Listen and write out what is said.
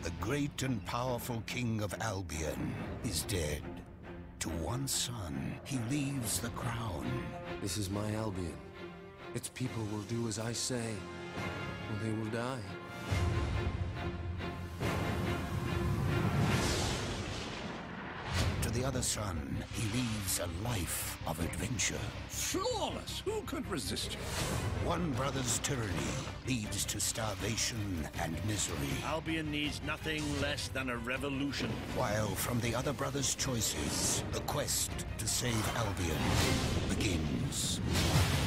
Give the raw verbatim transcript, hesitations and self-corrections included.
The great and powerful king of Albion is dead. To one son, he leaves the crown. This is my Albion. Its people will do as I say, or they will die. To the other son, he leaves a life of adventure. Flawless! Who could resist you? One brother's tyranny leads to starvation and misery. Albion needs nothing less than a revolution. While from the other brother's choices, the quest to save Albion begins.